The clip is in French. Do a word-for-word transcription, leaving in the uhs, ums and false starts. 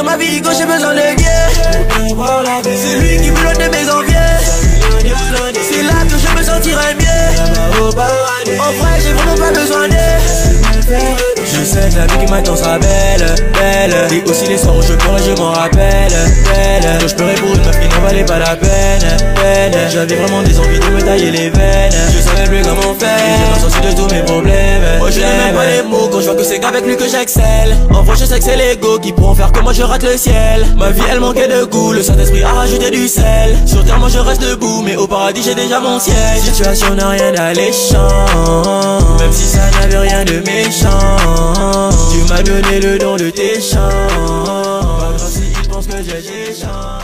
dans ma vie quand j'ai besoin de guerre. C'est lui qui pilote de mes envies. C'est là que je me sentirai mieux. En vrai j'ai vraiment pas besoin d'aide. Je sais que la vie qui m'attend sera belle, belle. Et aussi les soirs où je pleurais je m'en rappelle, belle. Quand je pleurais pour une meuf qui n'en valait pas la peine, peine. J'avais vraiment des envies de me tailler les veines. Je savais plus comment faire, j'ai pas sorti de tous mes problèmes. Moi je n'ai même pas les mots quand je vois que c'est qu'avec lui que j'excelle. En vrai je sais que c'est l'ego qui pourront faire que moi je rate le ciel. Ma vie elle manquait de goût, le Saint-Esprit a rajouté du sel. Sur terre moi je reste debout, mais au paradis j'ai déjà mon siège. Situation n'a rien d'alléchant, même si ça n'avait rien de méchant. Tu m'as donné le don de tes chants. Pas grave si ils pensent que j'ai des chants.